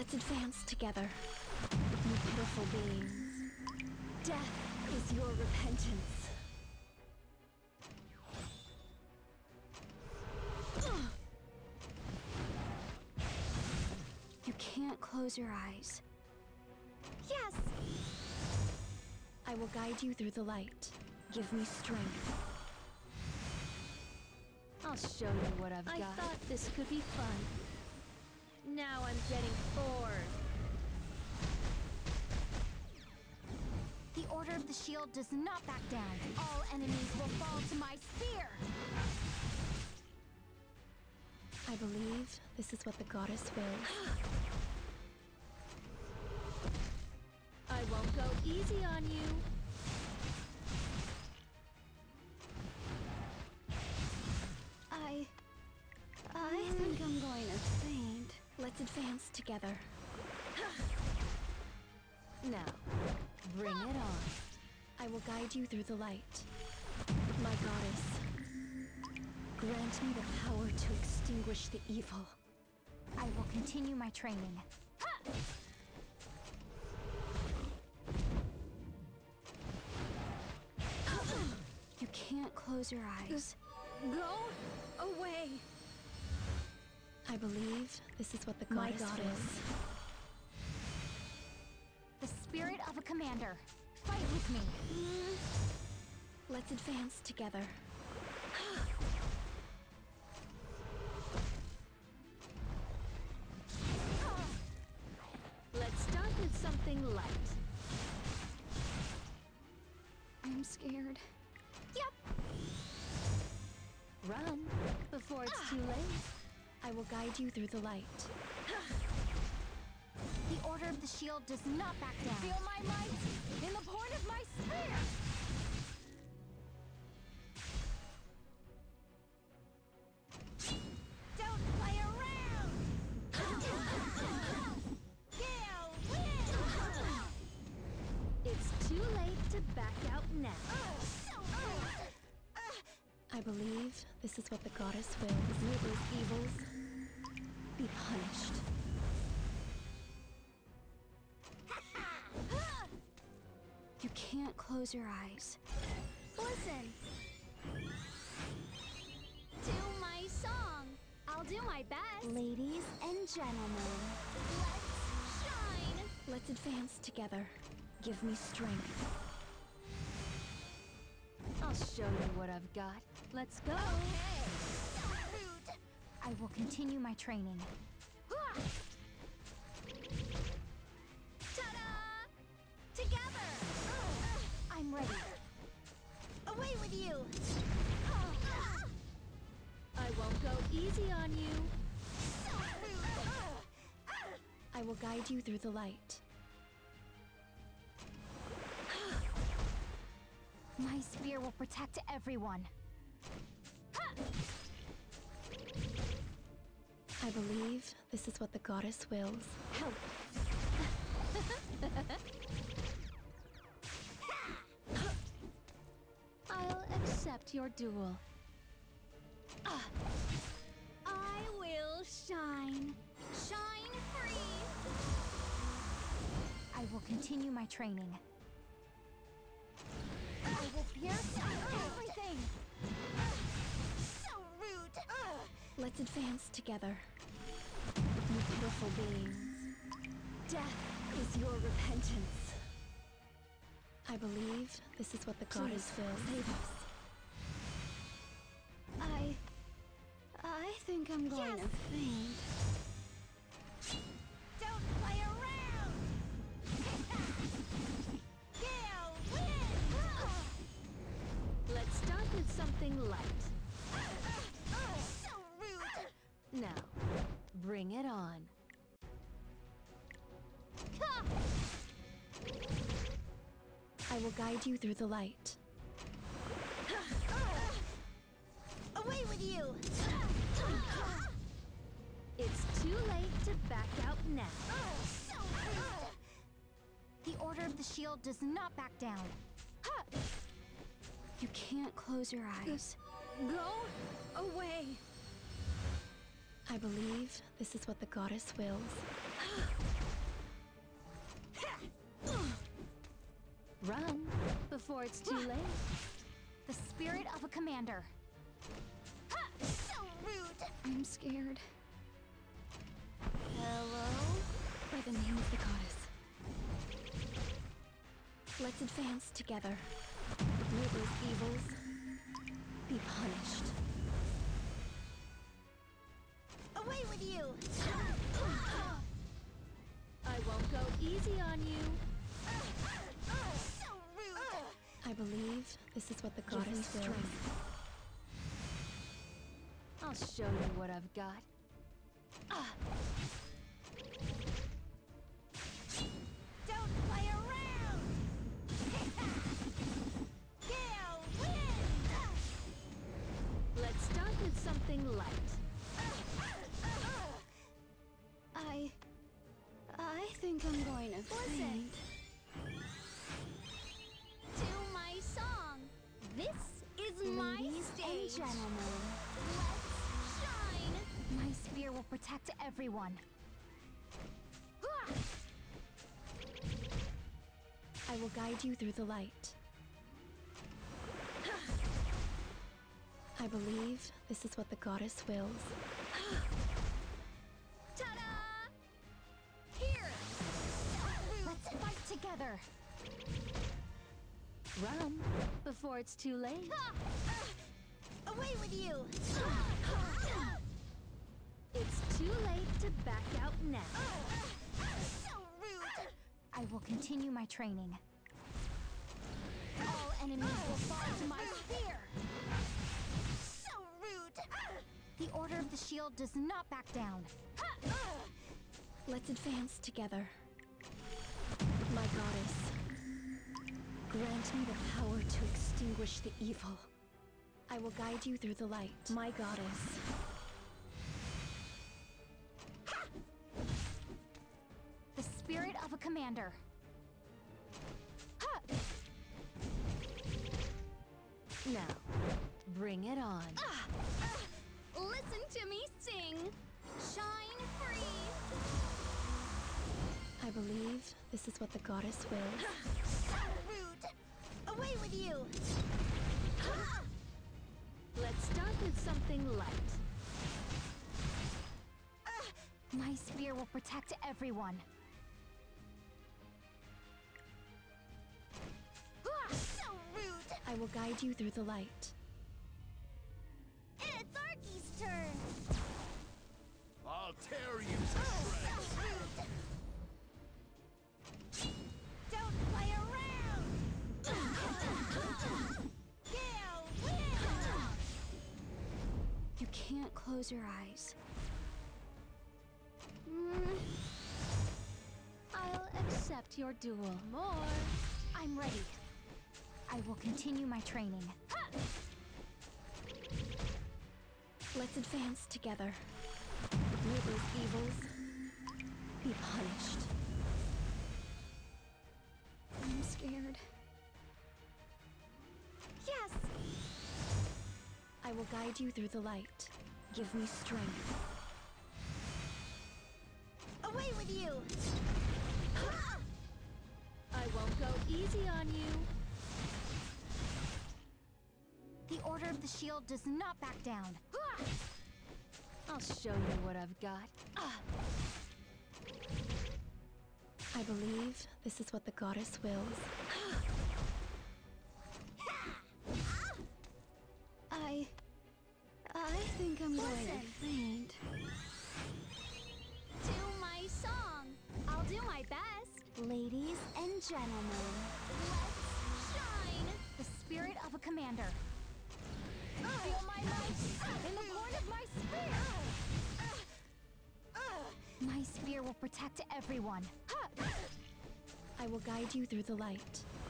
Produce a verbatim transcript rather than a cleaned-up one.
Let's advance together. You pitiful beings. Death is your repentance. You can't close your eyes. Yes! I will guide you through the light. Give me strength. I'll show you what I've I got. thought this could be fun. Now I'm getting bored. The Order of the Shield does not back down. All enemies will fall to my spear! I believe this is what the goddess wills. I won't go easy on you. I... I think I'm going to faint. Let's advance together. Now, bring it on. I will guide you through the light. My goddess, grant me the power to extinguish the evil. I will continue my training. You can't close your eyes. Go away. I believe this is what the goddess, My goddess. wills. The spirit of a commander. Fight with me. Let's advance together. Let's start with something light. I'm scared. Yep. Run before it's too late. I will guide you through the light. The Order of the Shield does not back down. Feel my might in the point of my spear! Don't play around! Gale, win! It's too late to back out now. I believe this is what the goddess wills. May those evils be punished. You can't close your eyes. Listen! Do my song! I'll do my best! Ladies and gentlemen, Let's shine! let's advance together. Give me strength. I'll show you what I've got. Let's go. Okay! So rude! I will continue my training. Ta-da! Together! I'm ready. Away with you! I won't go easy on you. So rude! I will guide you through the light. My spear will protect everyone. I believe this is what the goddess wills. Help! I'll accept your duel. I will shine. Shine free! I will continue my training. I will pierce everything! So rude! Let's advance together. You pitiful beings. Death is your repentance. I believe this is what the goddess wills. Save us. I... I think I'm going Yes. to faint. Don't play around! Gale, win! Let's start with something light. So rude! Now, bring it on. I will guide you through the light. Away with you! It's too late to back out now. So rude! The Order of the Shield does not back down. You can't close your eyes. Go away. I believe this is what the goddess wills. Run before it's too late. The spirit of a commander. Ha! So rude! I'm scared. Hello? By the name of the goddess. Let's advance together. May those evils be punished. Away with you! I won't go easy on you. So rude! I believe this is what the Give me goddess wills. strength. I'll show you what I've got. Ah! Don't play around! Gale, win! Let's start with something light. I... I think I'm going to faint. To my song. This is my Ladies stage. and gentlemen, Let's shine. My spear will protect everyone. I will guide you through the light. I believe this is what the goddess wills. Ta-da! Here! Let's fight together. Run before it's too late. Away with you! It's too late to back out now. So rude! I will continue my training. All enemies will fall to my spear! So rude! The Order of the Shield does not back down. Let's advance together. My goddess, grant me the power to extinguish the evil. I will guide you through the light. My goddess. The spirit of a commander. Now, bring it on. Listen to me sing! Shine free! I believe this is what the goddess wills. So rude! Away with you! Let's start with something light. My spear will protect everyone. So rude! I will guide you through the light. It's Arky's turn! I'll tear you to shreds! So rude! Don't play around! Gale, win! You can't close your eyes. Mm. I'll accept your duel. More. I'm ready. I will continue my training. Let's advance together. May those evils be punished. I'm scared. Yes! I will guide you through the light. Give me strength. Away with you! I won't go easy on you. The Order of the Shield does not back down. I'll show you what I've got. Ah. I believe this is what the goddess wills. I... I think I'm going Listen. to faint. To my song! I'll do my best! Ladies and gentlemen, Let's shine! The spirit of a commander. Feel my might in the point of my spear! My spear will protect everyone. I will guide you through the light.